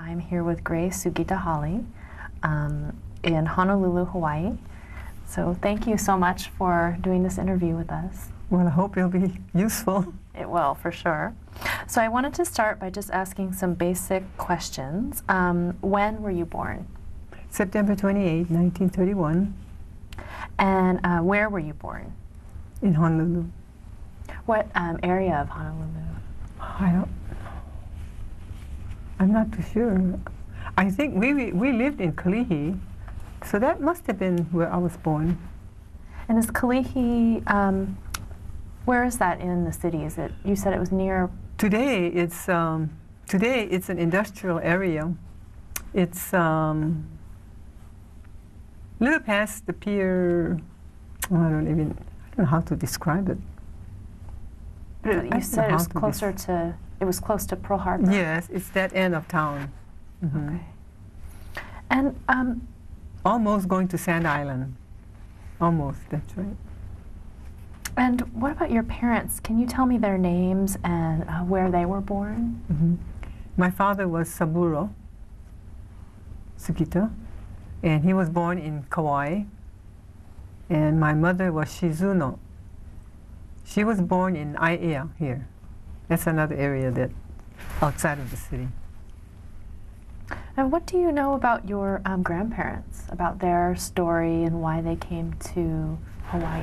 I'm here with Grace Sugita Hawley in Honolulu, Hawaii. So thank you so much for doing this interview with us. Well, I hope it'll be useful. It will, for sure. So I wanted to start by just asking some basic questions. When were you born? September 28, 1931. And where were you born? In Honolulu. What area of Honolulu? I'm not too sure. I think we lived in Kalihi, so that must have been where I was born. And is Kalihi, where is that in the city? Is it, you said it was near? Today it's an industrial area. It's a little past the pier. Oh, I don't know how to describe it. You said it was closer to, it was close to Pearl Harbor? Yes, it's that end of town. Mm-hmm. Okay. And almost going to Sand Island. Almost, that's right. And what about your parents? Can you tell me their names and where they were born? Mm-hmm. My father was Saburo Sugita, and he was born in Kauai. And my mother was Shizuno. She was born in Aiea here. That's another area that outside of the city. And what do you know about your grandparents, about their story and why they came to Hawaii?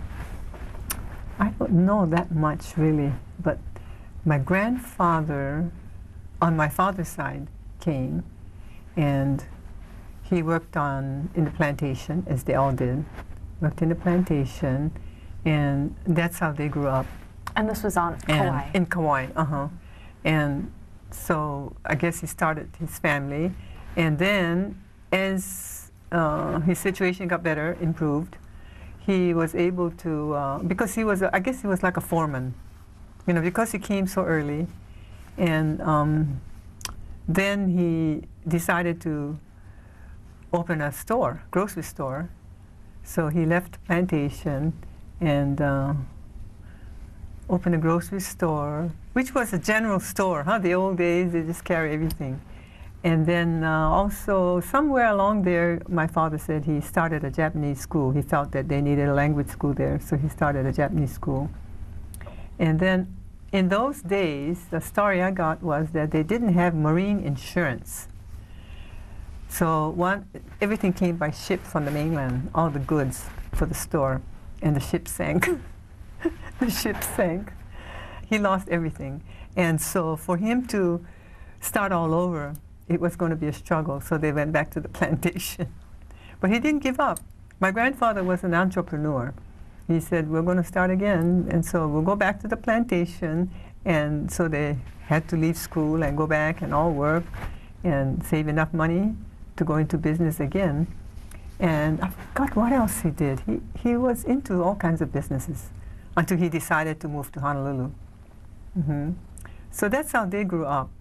I don't know that much really, but my grandfather on my father's side came, and he worked in the plantation, as they all did, worked in the plantation, and that's how they grew up. And this was on Kauai? In Kauai, And so I guess he started his family, and then as his situation got better, improved, he was able to, because he was, I guess he was like a foreman, you know, because he came so early, and then he decided to open a store, grocery store. So he left the plantation and opened a grocery store, which was a general store, the old days, they just carry everything. And then also, somewhere along there, my father said he started a Japanese school. He felt that they needed a language school there, so he started a Japanese school. And then, in those days, the story I got was that they didn't have marine insurance. So everything came by ship from the mainland, all the goods for the store, and the ship sank. The ship sank. He lost everything. And so for him to start all over, it was going to be a struggle, so they went back to the plantation. But he didn't give up. My grandfather was an entrepreneur. He said, we're going to start again, and so we'll go back to the plantation. And so they had to leave school and go back and all work and save enough money to go into business again. And I forgot what else he did. He was into all kinds of businesses until he decided to move to Honolulu. Mm-hmm. So that's how they grew up.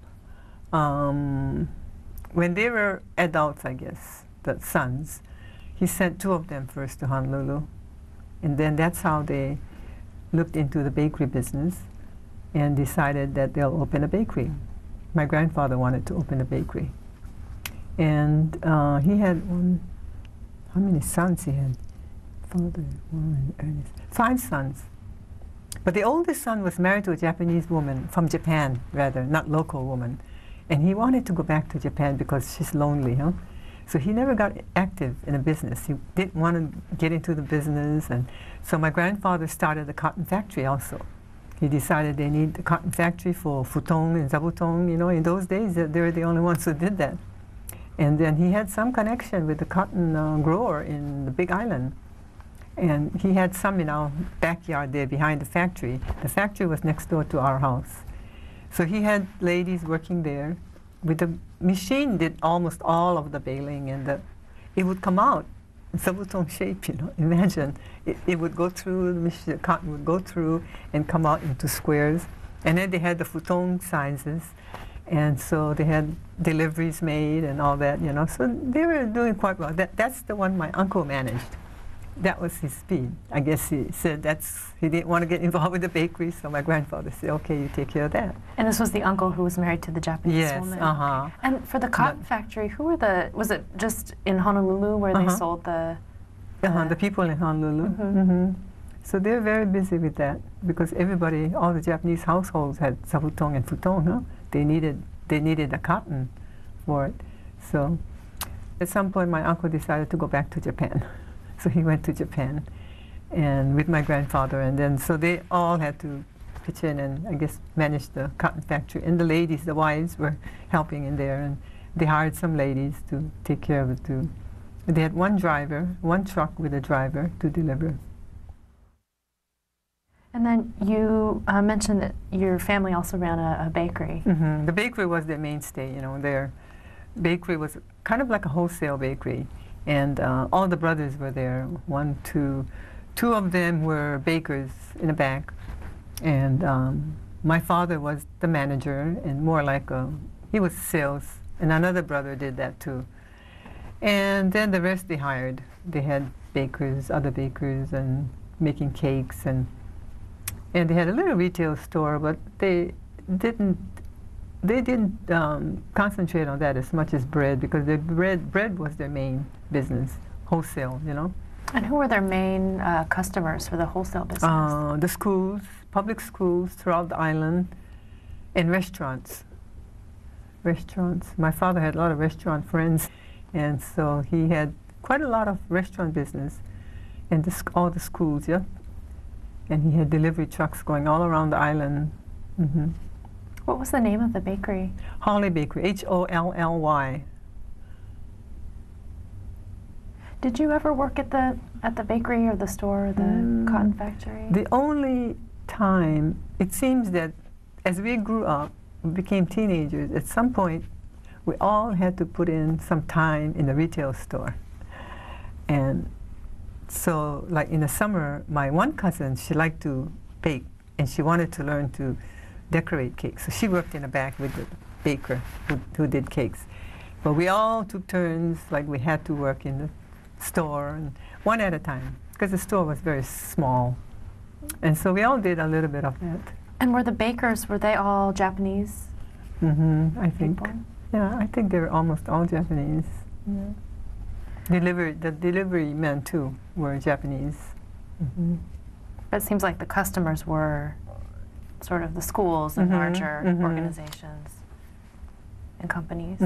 When they were adults, I guess, the sons, he sent two of them first to Honolulu. And then that's how they looked into the bakery business and decided that they'll open a bakery. My grandfather wanted to open a bakery. And he had how many sons he had? Father, Warren, Ernest. 5 sons. But the oldest son was married to a Japanese woman, from Japan rather, not local woman. And he wanted to go back to Japan because she's lonely, So he never got active in a business. He didn't want to get into the business. And so my grandfather started a cotton factory also. He decided they need a cotton factory for futong and zabutong. In those days, they were the only ones who did that. And then he had some connection with the cotton grower in the Big Island. And he had some in our backyard there behind the factory. The factory was next door to our house. So he had ladies working there. With the machine did almost all of the baling, and it would come out in sabutong shape, Imagine. It would go through, the cotton would go through and come out into squares. And then they had the futong sizes. And so they had deliveries made and all that, So they were doing quite well. That's the one my uncle managed. that was his speed. I guess he said he didn't want to get involved with the bakery, so my grandfather said, okay, you take care of that. And this was the uncle who was married to the Japanese Yes, woman? uh-huh. And for the cotton factory, who were was it just in Honolulu where they sold the... The people in Honolulu. So they're very busy with that because everybody, all the Japanese households had sabutong and futong, huh? They needed the cotton for it. So at some point my uncle decided to go back to Japan. So he went to Japan and with my grandfather, and then so they all had to pitch in and I guess manage the cotton factory. And the ladies, the wives, were helping in there, and they hired some ladies to take care of it too. They had one truck with a driver to deliver. And then you mentioned that your family also ran a bakery. The bakery was their mainstay, you know. Their bakery was kind of like a wholesale bakery, and all the brothers were there. Two of them were bakers in the back, and my father was the manager, and more like he was sales, and another brother did that too. And then the rest they hired. They had bakers, other bakers, and making cakes, and they had a little retail store, but they didn't concentrate on that as much as bread, because the bread was their main business, wholesale, you know. And who were their main customers for the wholesale business? The schools, public schools throughout the island, and restaurants. My father had a lot of restaurant friends, and so he had quite a lot of restaurant business, and all the schools, yeah. And he had delivery trucks going all around the island. What was the name of the bakery? Holly Bakery, Holly. Did you ever work at the bakery or the store or the cotton factory? The only time, it seems that as we grew up, we became teenagers, at some point we all had to put in some time in the retail store. And so, like in the summer, my one cousin, she liked to bake, and she wanted to learn to decorate cakes. So she worked in the back with the baker who did cakes. But we all took turns, like we had to work in the store, and one at a time, because the store was very small. And so we all did a little bit of that. And were the bakers, were they all Japanese? I think. People? Yeah, I think they were almost all Japanese. Yeah. The delivery men too were Japanese. But it seems like the customers were sort of the schools and larger organizations and companies.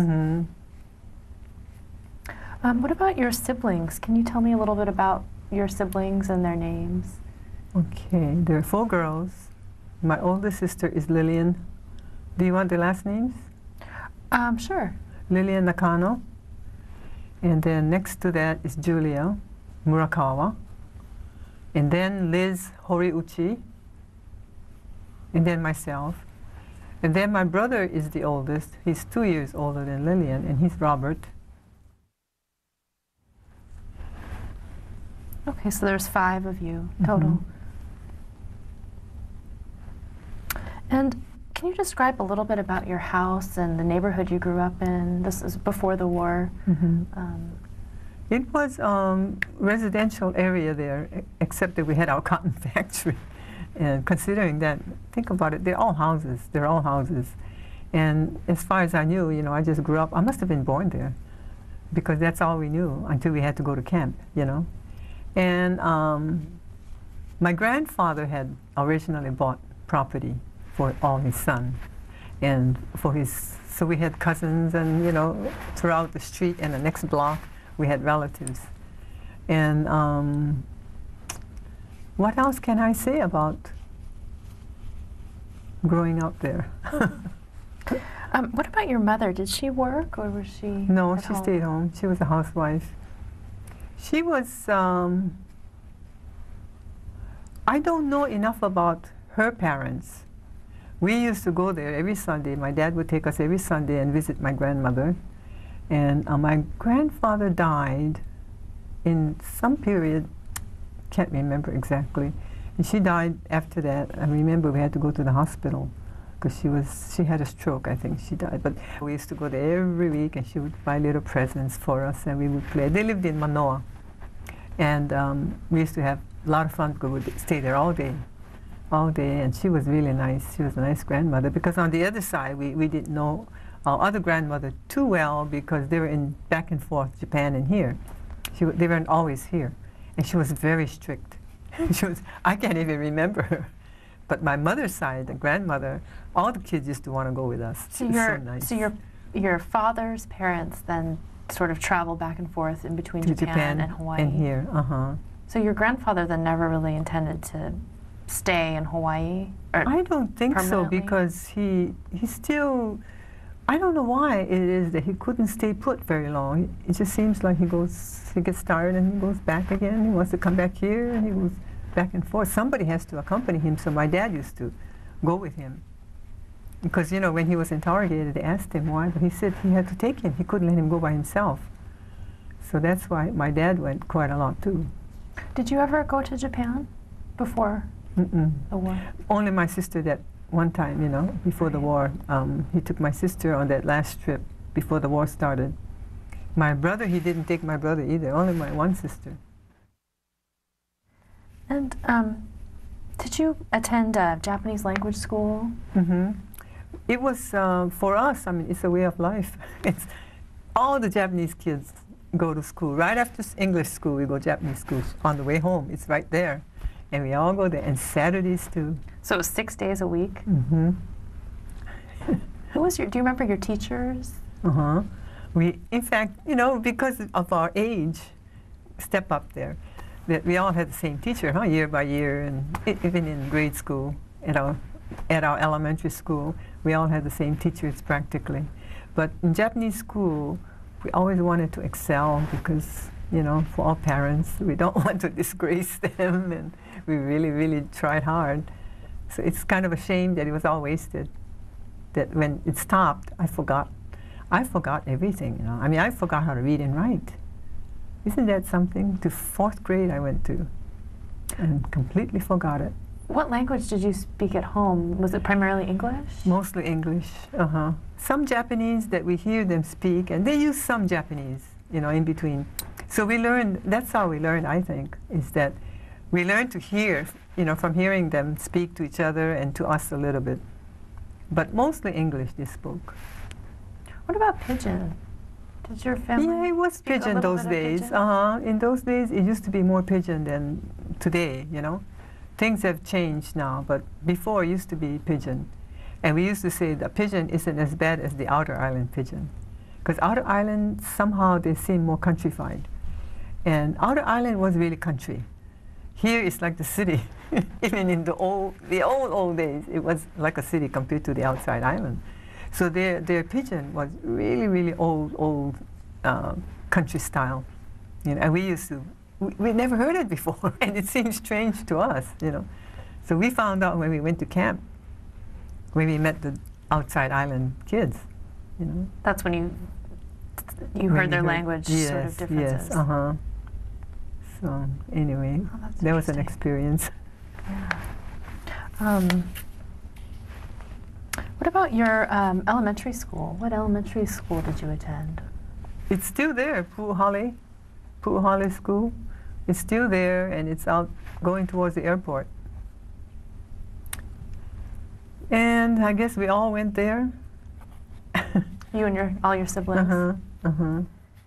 What about your siblings? Can you tell me a little bit about your siblings and their names? Okay, there are 4 girls. My oldest sister is Lillian. Do you want the last names? Sure. Lillian Nakano. And then next to that is Julia Murakawa. And then Liz Horiuchi. And then myself. And then my brother is the oldest. He's 2 years older than Lillian, and he's Robert. Okay, so there's 5 of you total. And can you describe a little bit about your house and the neighborhood you grew up in? This is before the war. It was residential area there, except that we had our cotton factory. And considering that, think about it, they're all houses. And as far as I knew, you know, I just grew up, I must have been born there, because that's all we knew until we had to go to camp, you know. And my grandfather had originally bought property for all his sons, and so we had cousins, and you know, throughout the street and the next block we had relatives. And what else can I say about growing up there? What about your mother? Did she work, or was she No, at she home? stayed home. She was a housewife. She was, I don't know enough about her parents. We used to go there every Sunday. My dad would take us every Sunday and visit my grandmother. And my grandfather died in some period, can't remember exactly. And she died after that. I remember we had to go to the hospital because she had a stroke, I think she died. But we used to go there every week, and she would buy little presents for us, and we would play. They lived in Manoa. And we used to have a lot of fun. We would stay there all day. And she was really nice. She was a nice grandmother, because on the other side, we didn't know our other grandmother too well, because they were in back and forth Japan and here. They weren't always here. And she was very strict. I can't even remember her. But my mother's side, the grandmother, all the kids used to want to go with us. So, It was so nice. so your father's parents then sort of travel back and forth in between Japan and Hawaii. And here, uh-huh. So your grandfather then never really intended to stay in Hawaii? Or I don't think so, permanently? because he still, I don't know why it is that he couldn't stay put very long. It just seems like he gets tired and he goes back again. He wants to come back here and he goes back and forth. Somebody has to accompany him, so my dad used to go with him. Because, you know, when he was interrogated, they asked him why, but he said he had to take him. He couldn't let him go by himself. So that's why my dad went quite a lot too. Did you ever go to Japan before Mm-mm. the war? Only my sister that one time, you know, before the war. He took my sister on that last trip before the war started. My brother, he didn't take my brother either, only my one sister. And did you attend Japanese language school? Mm-hmm. It was, for us, I mean, it's a way of life. It's all the Japanese kids go to school. Right after English school, we go Japanese school. On the way home, it's right there. And we all go there, and Saturdays too. So it was 6 days a week? Mm-hmm. Do you remember your teachers? Uh-huh. We, in fact, you know, because of our age, step up there, that we all had the same teacher, year by year, and even in grade school, at our elementary school, we all had the same teachers practically. But in Japanese school, we always wanted to excel because, you know, for all parents, we don't want to disgrace them, and we really, really tried hard. So it's kind of a shame that it was all wasted. That when it stopped, I forgot everything, you know. I mean, I forgot how to read and write. Isn't that something? To 4th grade I went to, and completely forgot it. What language did you speak at home? Was it primarily English? Mostly English, uh-huh. Some Japanese that we hear them speak, and they use some Japanese, you know, in between. So we learned, that's how we learned, I think, is that we learned to hear, you know, from hearing them speak to each other and to us a little bit. But mostly English they spoke. What about Pidgin? Did your family? Yeah, it was speak a Pidgin little those bit of days. Pidgin? In those days, it used to be more Pidgin than today, you know. Things have changed now, but before it used to be Pidgin. And we used to say that Pidgin isn't as bad as the Outer Island Pidgin. Because Outer Island, somehow they seem more countrified. And Outer Island was really country. Here it's like the city. Even in the old days, it was like a city compared to the outside island. So their Pidgin was really, really old country style. You know, and we never heard it before, and it seemed strange to us, you know. So we found out when we went to camp, when we met the outside island kids, you know. That's when you heard their language sort of differences. Yes, uh-huh. So anyway, that was an experience. Yeah. What about your elementary school? What elementary school did you attend? It's still there, Pu'uhale School. It's still there, and it's out going towards the airport. And I guess we all went there. You and all your siblings? Uh-huh, uh-huh.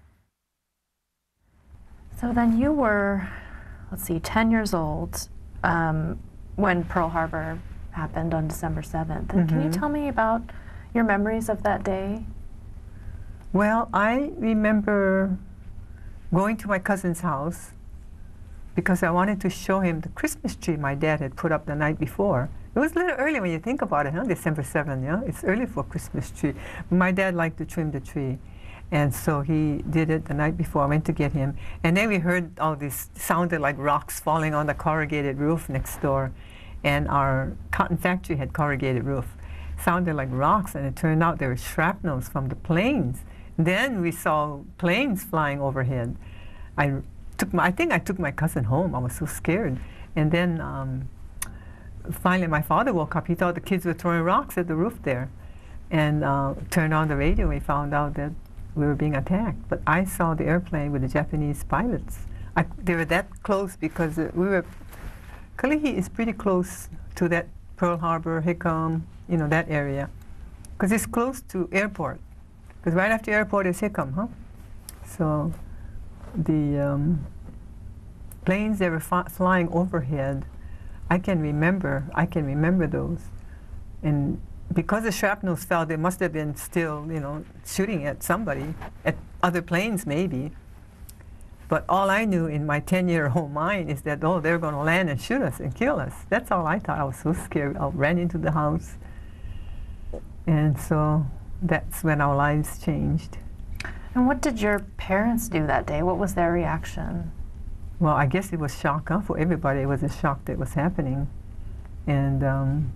So then you were, let's see, 10 years old when Pearl Harbor happened on December 7th. And can you tell me about your memories of that day? Well, I remember going to my cousin's house because I wanted to show him the Christmas tree my dad had put up the night before. It was a little early when you think about it, huh? December 7th, yeah? It's early for a Christmas tree. My dad liked to trim the tree. And so he did it the night before. I went to get him. And then we heard all this, sounded like rocks falling on the corrugated roof next door. And our cotton factory had corrugated roof. Sounded like rocks, and it turned out there were shrapnels from the planes. Then we saw planes flying overhead. I think I took my cousin home. I was so scared. And then finally my father woke up. He thought the kids were throwing rocks at the roof there. And turned on the radio. We found out that we were being attacked. But I saw the airplane with the Japanese pilots They were that close because Kalihi is pretty close to that Pearl Harbor, Hickam, you know, that area. Because it's close to airport. Because right after airport is Hickam, huh? So the planes that were flying overhead, I can remember those. And because the shrapnels fell, they must have been still, you know, shooting at somebody, at other planes maybe. But all I knew in my 10-year-old mind is that, oh, they're going to land and shoot us and kill us. That's all I thought. I was so scared. I ran into the house. And so that's when our lives changed. And what did your parents do that day? What was their reaction? Well, I guess it was shock, huh? For everybody. It was a shock that was happening. And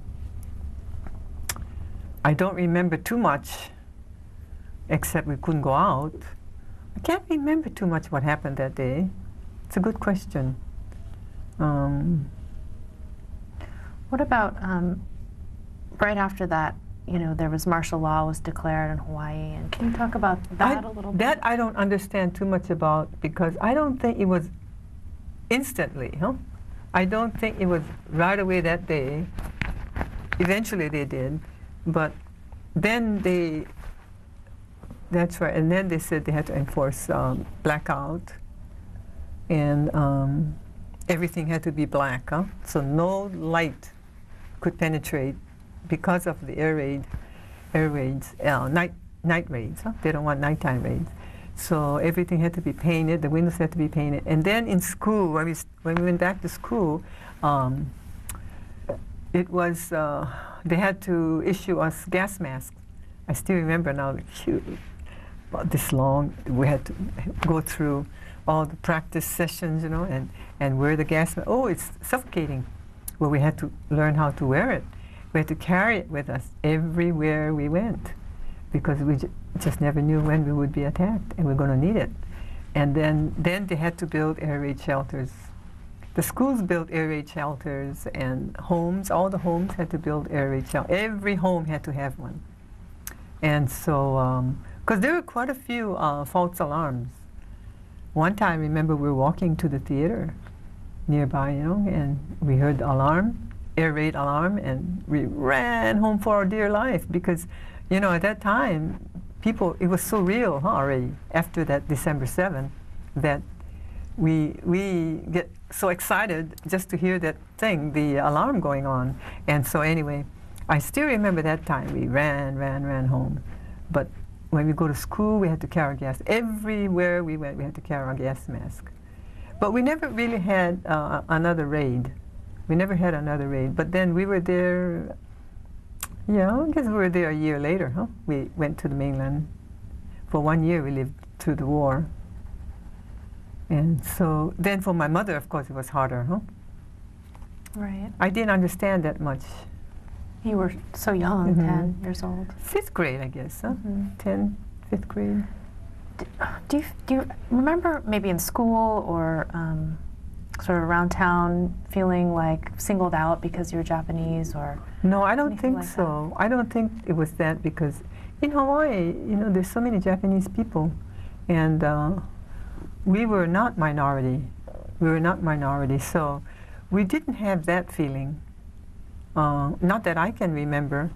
I don't remember too much, except we couldn't go out. I can't remember too much what happened that day. It's a good question. What about right after that, you know, there was martial law was declared in Hawaii, and can you talk about that a little bit? That I don't understand too much about, because I don't think it was instantly, huh? I don't think it was right away that day. Eventually they did, but then that's right, and then they said they had to enforce blackout, and everything had to be black, huh? So no light could penetrate because of the air raids, night raids, huh? They don't want nighttime raids. So everything had to be painted, the windows had to be painted. And then in school, when we went back to school, it was, they had to issue us gas masks. I still remember now, about this long, we had to go through all the practice sessions, you know, and wear the gas mask. Oh, it's suffocating. Well, we had to learn how to wear it. We had to carry it with us everywhere we went, because we just never knew when we would be attacked, and we're going to need it. And then they had to build air raid shelters. The schools built air raid shelters, and homes, all the homes had to build air raid shelters. Every home had to have one. And so, because there were quite a few false alarms. One time, remember, we were walking to the theater nearby, you know, and we heard the alarm, air raid alarm, and we ran home for our dear life, because, you know, at that time, people, it was so real, huh, already, after that December 7th, that we get so excited just to hear that thing, the alarm going on. And so anyway, I still remember that time. We ran home. But when we go to school, we had to carry gas. Everywhere we went, we had to carry our gas mask. But we never really had another raid. We never had another raid. But then we were there, yeah, I guess we were there a year later, huh? We went to the mainland. For 1 year, we lived through the war. And so then for my mother, of course, it was harder, huh? Right. I didn't understand that much. You were so young, 10 years old. 5th grade, I guess, huh? 10, 5th grade. Do you remember maybe in school or sort of around town feeling like singled out because you're Japanese or? No, I don't think like so. I don't think it was that, because in Hawaii, you know, there's so many Japanese people, and we were not minority. We were not minority, so we didn't have that feeling. Not that I can remember.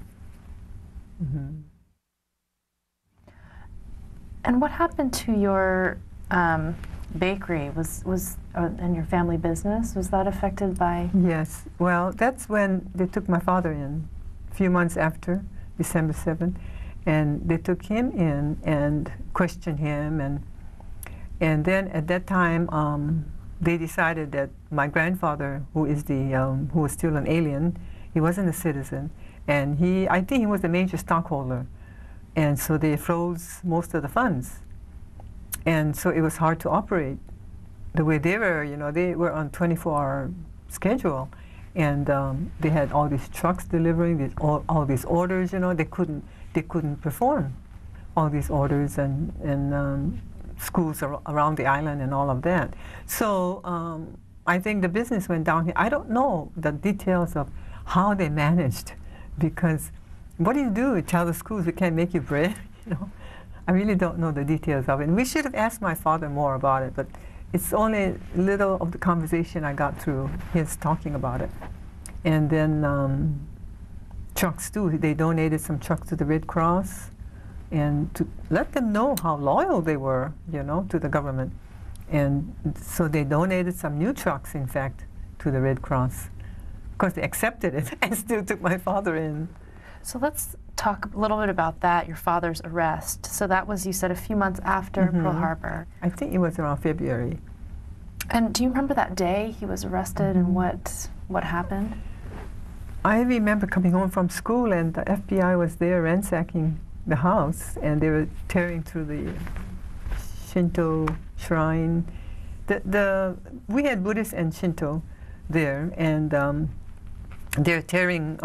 And what happened to your bakery? And your family business, was that affected by? Yes. Well, that's when they took my father in, a few months after December 7th, and they took him in and questioned him, and then at that time they decided that my grandfather, who was still an alien, he wasn't a citizen, and I think he was a major stockholder, and so they froze most of the funds, and so it was hard to operate the way they were. You know, they were on 24-hour schedule, and they had all these trucks delivering all these orders. You know, they couldn't perform all these orders, and schools around the island and all of that. So I think the business went down here. I don't know the details of how they managed, because what do you do? Tell the schools we can't make you bread? You know, I really don't know the details of it. And we should have asked my father more about it, but it's only little of the conversation I got through his talking about it. And then trucks too. They donated some trucks to the Red Cross, and to let them know how loyal they were, you know, to the government. And so they donated some new trucks, in fact, to the Red Cross. Of course, they accepted it and still took my father in. So let's talk a little bit about that, your father's arrest. So that was, you said, a few months after Pearl Harbor. I think it was around February. And do you remember that day he was arrested and what happened? I remember coming home from school and the FBI was there ransacking the house, and they were tearing through the Shinto shrine. We had Buddhist and Shinto there, and they're tearing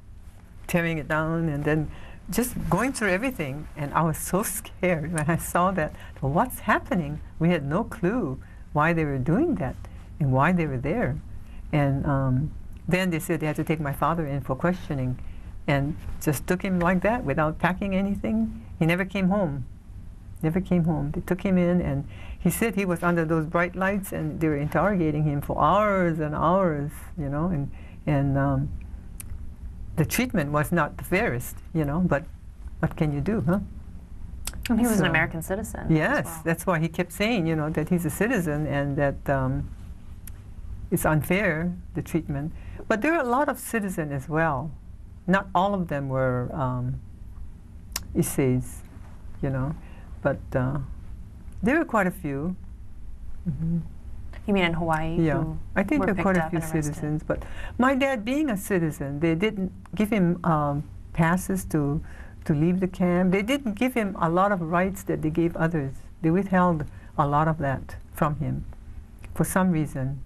it down, and then just going through everything. And I was so scared when I saw that. What's happening? We had no clue why they were doing that and why they were there. And then they said they had to take my father in for questioning, and just took him like that without packing anything. He never came home. Never came home. They took him in, and he said he was under those bright lights, and they were interrogating him for hours and hours, you know, and the treatment was not the fairest, you know, but what can you do, huh? And he was an American citizen. Yes, as well. That's why he kept saying, you know, that he's a citizen and that it's unfair, the treatment. But there are a lot of citizens as well. Not all of them were Issei's, you know, but there were quite a few. You mean in Hawaii? Yeah, I think there were are quite a picked few up and arrested? citizens. But my dad, being a citizen, they didn't give him passes to leave the camp. They didn't give him a lot of rights that they gave others. They withheld a lot of that from him for some reason,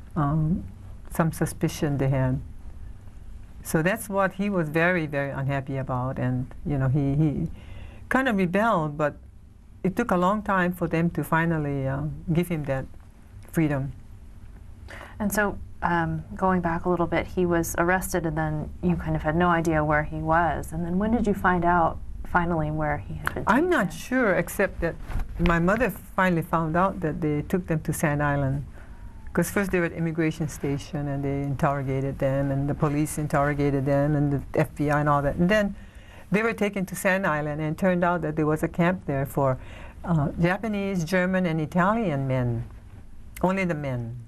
some suspicion they had. So that's what he was very, very unhappy about. And, you know, he kind of rebelled, but it took a long time for them to finally give him that freedom. And so, going back a little bit, he was arrested, and then you kind of had no idea where he was. And then when did you find out, finally, where he had been taken? I'm not sure, except that my mother finally found out that they took them to Sand Island. Because first they were at immigration station, and they interrogated them, and the police interrogated them, and the FBI and all that. And then they were taken to Sand Island, and it turned out that there was a camp there for Japanese, German, and Italian men. Only the men.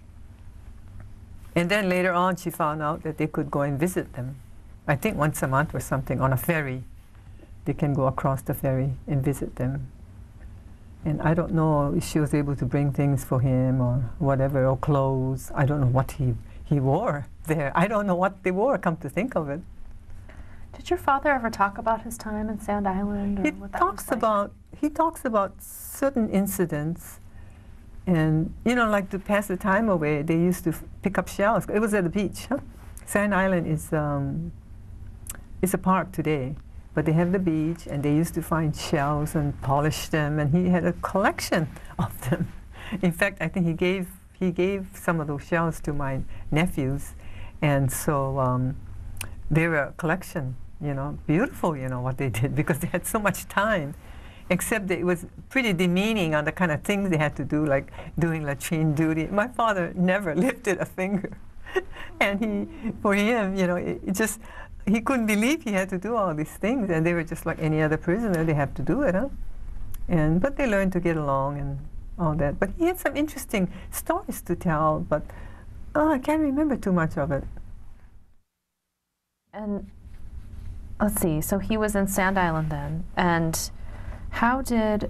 And then later on, she found out that they could go and visit them. I think once a month or something on a ferry. They can go across the ferry and visit them. And I don't know if she was able to bring things for him or whatever, or clothes. I don't know what he wore there. I don't know what they wore, come to think of it. Did your father ever talk about his time in Sand Island? Or He what that talks was like? about certain incidents. And, you know, like to pass the time away, they used to pick up shells. It was at the beach. Huh? Sand Island is a park today, but they have the beach, and they used to find shells and polish them, and he had a collection of them. In fact, I think he gave some of those shells to my nephews, and so they were a collection, you know, beautiful, you know, what they did, because they had so much time. Except that it was pretty demeaning on the kind of things they had to do, like doing latrine duty. My father never lifted a finger. And for him, you know, he couldn't believe he had to do all these things, and they were just like any other prisoner, they have to do it, huh? But they learned to get along and all that. But he had some interesting stories to tell, but I can't remember too much of it. And let's see, so he was in Sand Island then, and how did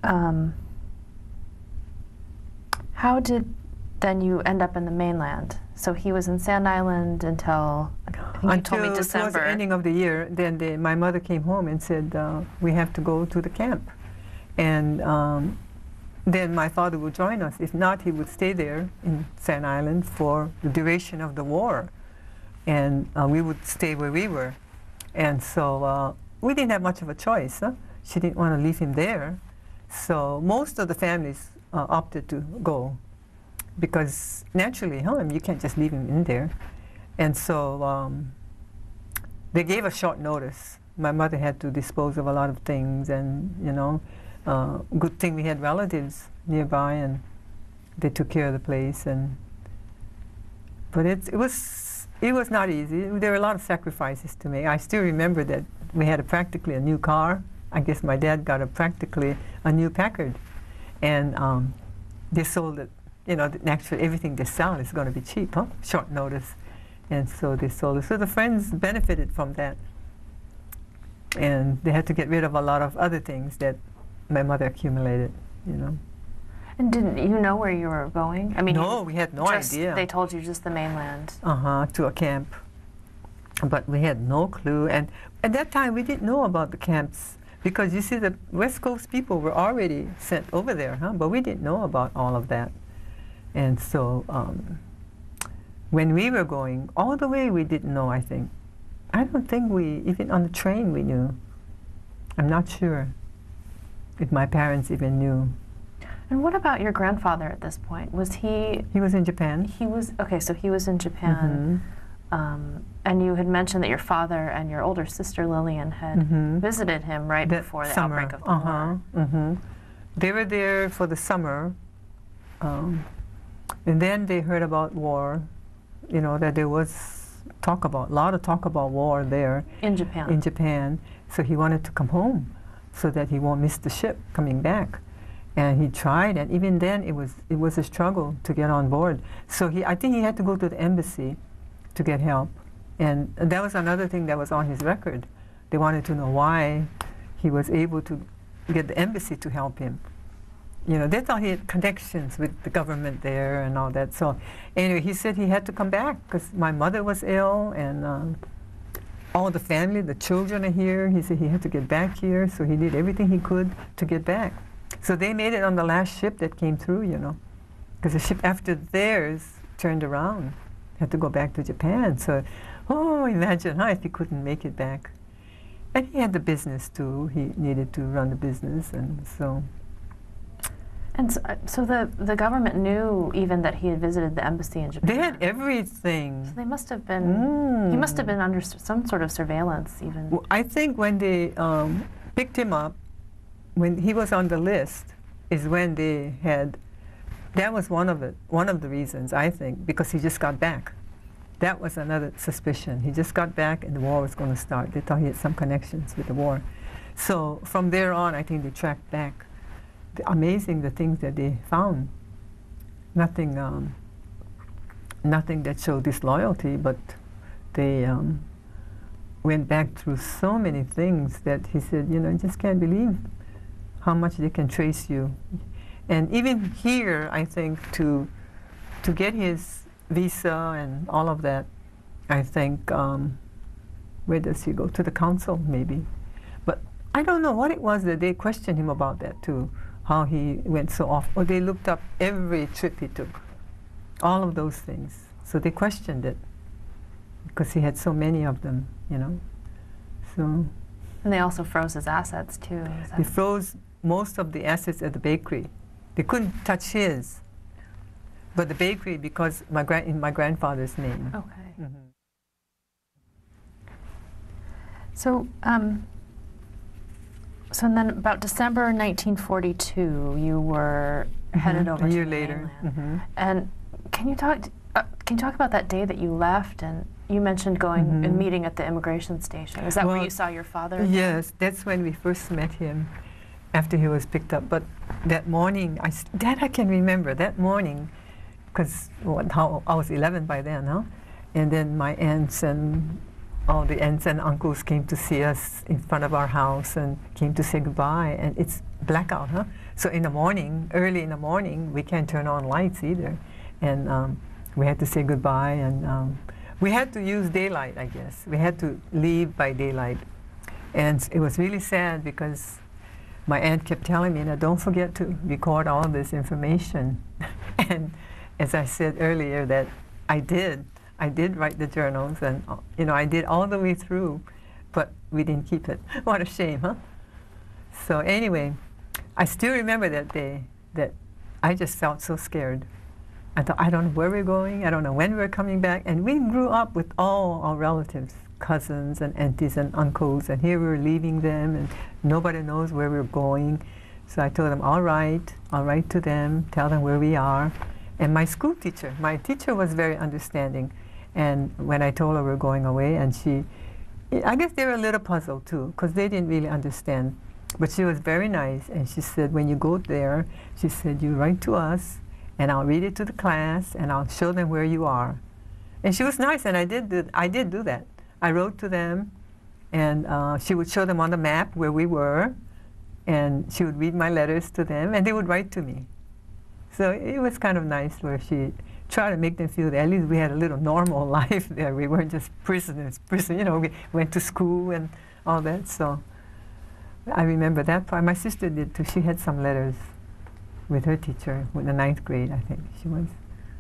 then you end up in the mainland? So he was in Sand Island until, I think you told me December. Towards the ending of the year, then my mother came home and said, we have to go to the camp. And then my father would join us. If not, he would stay there in Sand Island for the duration of the war. And we would stay where we were. And so we didn't have much of a choice. Huh? She didn't want to leave him there. So most of the families opted to go, because naturally, you can't just leave him in there. And so they gave us short notice. My mother had to dispose of a lot of things, and, you know, good thing we had relatives nearby, and they took care of the place, but it was not easy. There were a lot of sacrifices to make. I still remember that we had practically a new car. I guess my dad got practically a new Packard, and they sold it. You know, actually everything they sell is going to be cheap, huh? Short notice, and so they sold it. So the friends benefited from that, and they had to get rid of a lot of other things that my mother accumulated. You know. And didn't you know where you were going? I mean, no, we had no idea. They told you just the mainland. To a camp, but we had no clue. And at that time, we didn't know about the camps because you see, the West Coast people were already sent over there, huh? But we didn't know about all of that. And so, when we were going all the way, we didn't know. I don't think we even on the train we knew. I'm not sure if my parents even knew. And what about your grandfather at this point? Was he? He was in Japan. He was, okay, so he was in Japan. And you had mentioned that your father and your older sister Lillian had visited him right before the outbreak of the war. They were there for the summer. And then they heard about war, you know, that there was a lot of talk about war there. In Japan. In Japan. So he wanted to come home so that he won't miss the ship coming back. And he tried, and even then it was a struggle to get on board. So I think he had to go to the embassy to get help. And that was another thing that was on his record. They wanted to know why he was able to get the embassy to help him. You know, they thought he had connections with the government there and all that. So anyway, he said he had to come back because my mother was ill, and all the family, the children are here. He said he had to get back here, so he did everything he could to get back. So they made it on the last ship that came through, you know, because the ship after theirs turned around, had to go back to Japan. So, imagine, if he couldn't make it back. And he had the business too. He needed to run the business, and so. And so the government knew even that he had visited the embassy in Japan. They had everything. So they must have been. He must have been under some sort of surveillance, even. Well, I think when they picked him up, when he was on the list, is when they had. That was one of the reasons, I think, because he just got back. That was another suspicion. He just got back, and the war was going to start. They thought he had some connections with the war. So from there on, I think they tracked back. Amazing the things that they found. Nothing that showed disloyalty, but they went back through so many things that he said, you know, I just can't believe how much they can trace you. And even here, I think to get his visa and all of that, I think, where does he go? To the council, maybe. But I don't know what it was that they questioned him about that too, how he went so off. Or they looked up every trip he took, all of those things. So they questioned it because he had so many of them, you know. So. And they also froze his assets too. They froze most of the assets at the bakery. They couldn't touch his, but the bakery, because in my grandfather's name. Okay. So, so then about December 1942, you were headed over a to year the later. mainland. And can you talk about that day that you left? And you mentioned going and meeting at the immigration station. Is that where you saw your father? Yes, that's when we first met him, after he was picked up. But that morning, that I can remember, that morning, because I was 11 by then, huh? And then my aunts and all the aunts and uncles came to see us in front of our house and came to say goodbye. And it's blackout, huh? So in the morning, early in the morning, we can't turn on lights either. And we had to say goodbye, and we had to use daylight, I guess. We had to leave by daylight. And it was really sad because my aunt kept telling me, don't forget to record all this information. And as I said earlier, that I did write the journals, and you know, I did all the way through, but we didn't keep it. What a shame, huh? So anyway, I still remember that day that I just felt so scared. I thought, I don't know where we're going, I don't know when we're coming back, and we grew up with all our relatives, cousins and aunties and uncles, and here we're leaving them, and nobody knows where we're going. So I told them, all right, I'll write to them, tell them where we are. And my school teacher, my teacher was very understanding. And when I told her we're going away, and I guess they were a little puzzled too, because they didn't really understand. But she was very nice, and she said, when you go there, she said, you write to us, and I'll read it to the class, and I'll show them where you are. And she was nice, and I did do that. I wrote to them, and she would show them on the map where we were, and she would read my letters to them, and they would write to me. So it was kind of nice where she tried to make them feel that at least we had a little normal life there. We weren't just prisoners. You know, we went to school and all that. So I remember that part. My sister did too. She had some letters with her teacher in the 9th grade, I think she was.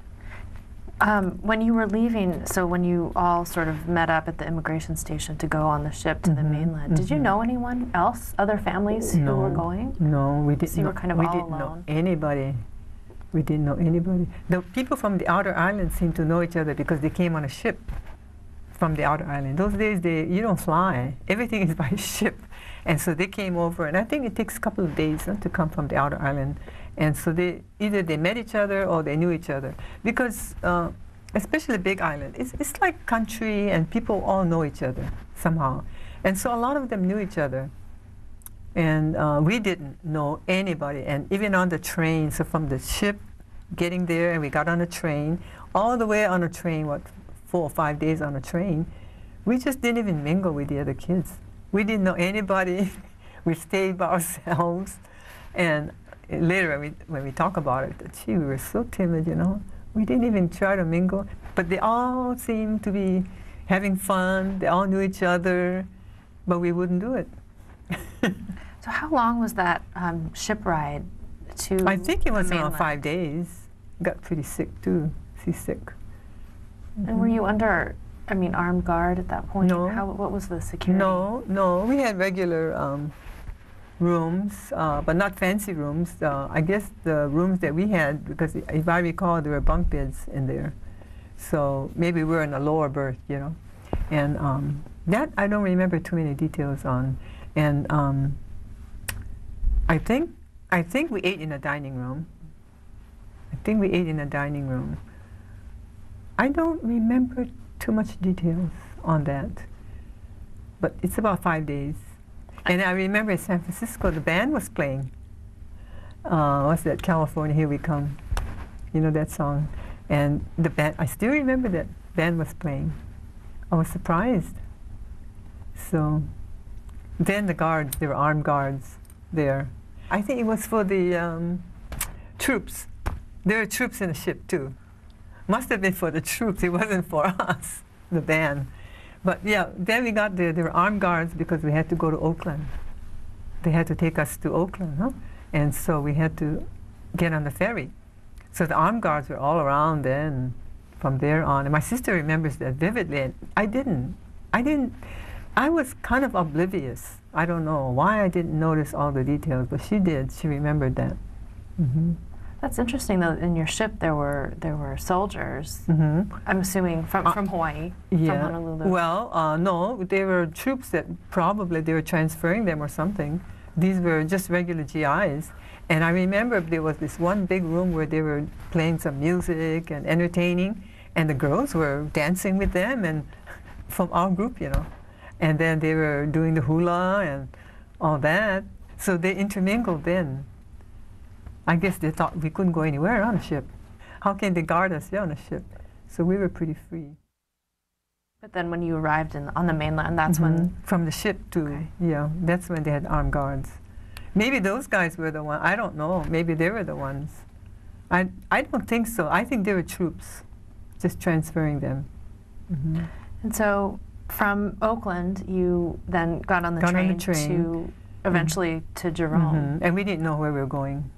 When you were leaving, so when you all sort of met up at the immigration station to go on the ship to the mainland, did you know anyone else, other families who were going? No, we didn't. So you were kind of all alone? Know anybody. We didn't know anybody. The people from the outer islands seemed to know each other because they came on a ship from the outer island. Those days, you don't fly. Everything is by ship. And so they came over, and I think it takes a couple of days to come from the outer island. And so either they met each other or they knew each other. Because, especially the Big Island, it's like country, and people all know each other somehow. And so a lot of them knew each other. And we didn't know anybody. And even on the train, so from the ship getting there, and we got on a train, all the way on a train, 4 or 5 days on a train, we just didn't even mingle with the other kids. We didn't know anybody. We stayed by ourselves. And later, when we talk about it, gee, we were so timid, you know. We didn't even try to mingle. But they all seemed to be having fun. They all knew each other, but we wouldn't do it. So how long was that ship ride to? I think it was around mainland? 5 days. Got pretty sick too, seasick. And were you under, armed guard at that point? No. What was the security? No. We had regular rooms, but not fancy rooms. I guess the rooms that we had, because if I recall, there were bunk beds in there. So maybe we were in a lower berth, you know. And that I don't remember too many details on. And I think we ate in a dining room. I don't remember too much details on that. But it's about 5 days. And I remember in San Francisco, the band was playing. What's that? California, Here We Come. You know that song? And the band, I still remember that band was playing. I was surprised. So then the guards, there were armed guards there. I think it was for the troops. There were troops in the ship too. Must have been for the troops, it wasn't for us, the band. But yeah, then we got there were armed guards because we had to go to Oakland. They had to take us to Oakland, huh? And so we had to get on the ferry. So the armed guards were all around then, from there on. And my sister remembers that vividly, and I didn't. I was kind of oblivious. I don't know why I didn't notice all the details, but she did. She remembered that. Mm-hmm. That's interesting, though. In your ship, there were soldiers. Mm-hmm. I'm assuming from Hawaii, yeah. from Honolulu. Well, no, they were troops that probably they were transferring them or something. These were just regular GIs. And I remember there was this one big room where they were playing some music and entertaining, and the girls were dancing with them, and from our group, you know. And then they were doing the hula and all that. So they intermingled then. I guess they thought we couldn't go anywhere on a ship. How can they guard us on a ship? So we were pretty free. But then when you arrived on the mainland, that's when... From the ship to, yeah, that's when they had armed guards. Maybe those guys were the ones, I don't know, maybe they were the ones. I don't think so. I think they were troops, just transferring them. Mm-hmm. And so from Oakland, you then got on the train to eventually to Jerome. Mm-hmm. And we didn't know where we were going.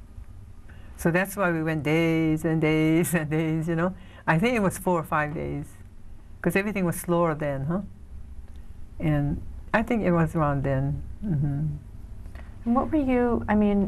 So that's why we went days and days and days, you know. I think it was 4 or 5 days, because everything was slower then, huh? And I think it was around then. Mm-hmm. And what were you,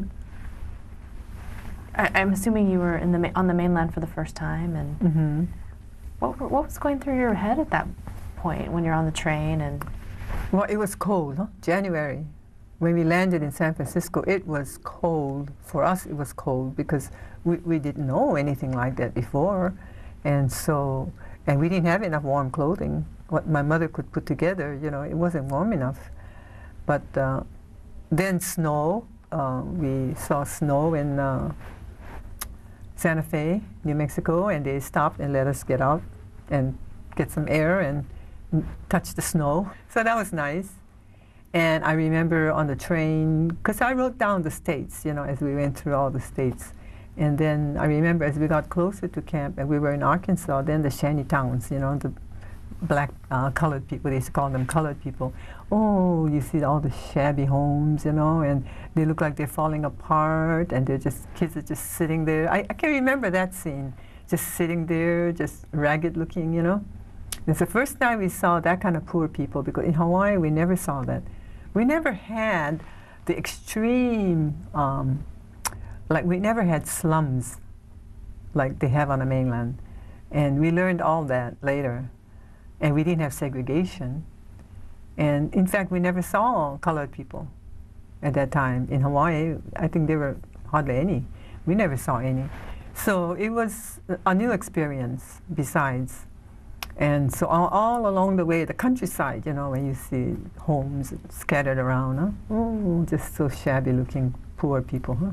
I'm assuming you were on the mainland for the first time, and what was going through your head at that point when you're on the train? And well, it was cold, huh? January. when we landed in San Francisco, it was cold. For us, it was cold because we didn't know anything like that before. And so, and we didn't have enough warm clothing. What my mother could put together, you know, it wasn't warm enough. But then snow, we saw snow in Santa Fe, New Mexico, and they stopped and let us get out and get some air and touch the snow. So that was nice. And I remember on the train, because I wrote down the states, you know, as we went through all the states. And then I remember as we got closer to camp, and we were in Arkansas, then the shanty towns, you know, the black colored people, they used to call them colored people. Oh, you see all the shabby homes, you know, and they look like they're falling apart, and they're just, kids are just sitting there. I can remember that scene, just sitting there, just ragged looking, you know. It's the first time we saw that kind of poor people, because in Hawaii we never saw that. We never had the extreme, like we never had slums like they have on the mainland. And we learned all that later. And we didn't have segregation. And in fact, we never saw colored people at that time. In Hawaii, I think there were hardly any. We never saw any. So it was a new experience besides. And so all along the way, the countryside, you know, when you see homes scattered around, huh? Oh, just so shabby looking, poor people, huh?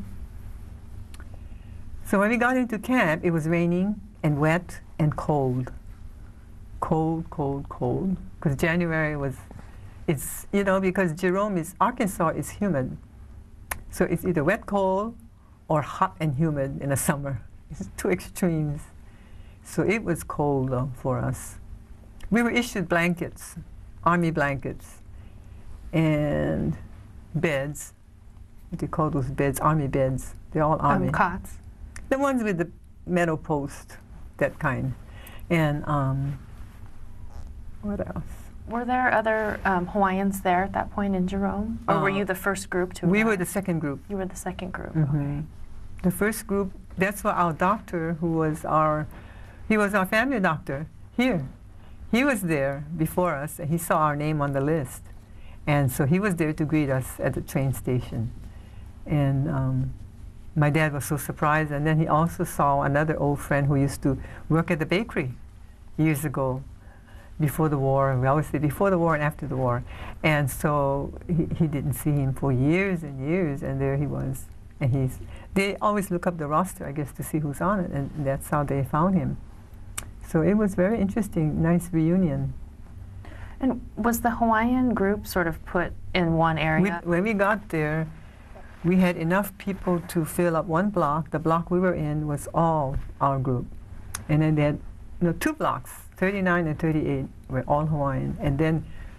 So when we got into camp, it was raining and wet and cold. Cold, cold, cold. Because January was, it's, you know, because Jerome is, Arkansas is humid. So it's either wet, cold, or hot and humid in the summer. It's two extremes. So it was cold though for us. We were issued blankets, army blankets, and beds. What do you call those beds? Army beds. They're all army. Cots. The ones with the metal post, that kind. And what else? Were there other Hawaiians there at that point in Jerome? Or were you the first group to arrive? We were the second group. You were the second group, Mm-hmm. okay. The first group, that's what our doctor, who was our, he was our family doctor here. He was there before us, and he saw our name on the list. And so he was there to greet us at the train station. And my dad was so surprised, and then he also saw another old friend who used to work at the bakery years ago, before the war, and we always say before the war and after the war. And so he didn't see him for years and years, and there he was. And they always look up the roster, I guess, to see who's on it, and that's how they found him. So it was very interesting, nice reunion. And was the Hawaiian group sort of put in one area? When we got there, we had enough people to fill up one block. The block we were in was all our group. And then they had two blocks, 39 and 38 were all Hawaiian. And then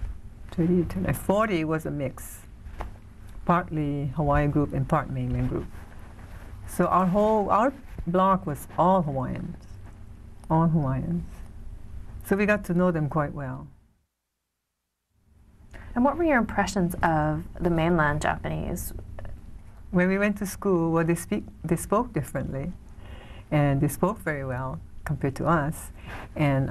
40 was a mix, partly Hawaiian group and part mainland group. So our block was all Hawaiians, all Hawaiians. So we got to know them quite well. And what were your impressions of the mainland Japanese? When we went to school, well, they spoke differently, and they spoke very well compared to us. And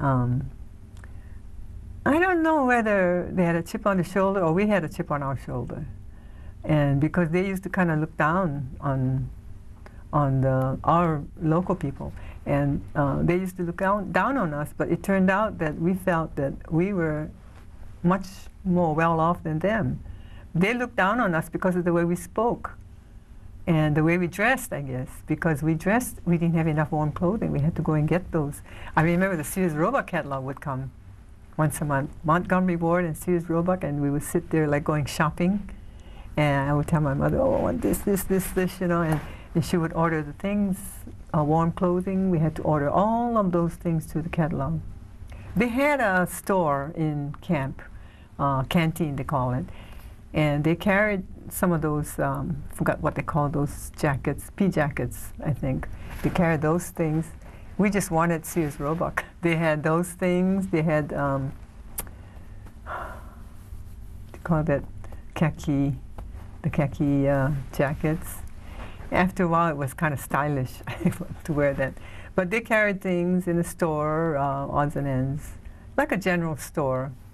I don't know whether they had a chip on the shoulder or we had a chip on our shoulder. And because they used to kind of look down on our local people, and they used to look down on us, but it turned out that we felt that we were much more well off than them. They looked down on us because of the way we spoke and the way we dressed, I guess, because we didn't have enough warm clothing. We had to go and get those. I remember the Sears Roebuck catalog would come once a month, Montgomery Ward and Sears Roebuck, and we would sit there like going shopping. And I would tell my mother, oh, I want this, you know, and she would order the things, warm clothing. We had to order all of those things to the catalog. They had a store in camp, canteen they call it, and they carried some of those, forgot what they call those jackets, pea jackets, I think. They carried those things. We just wanted Sears Roebuck. They had those things. They had, they call that khaki, the khaki jackets. After a while, it was kind of stylish to wear that. But they carried things in the store, odds and ends, like a general store.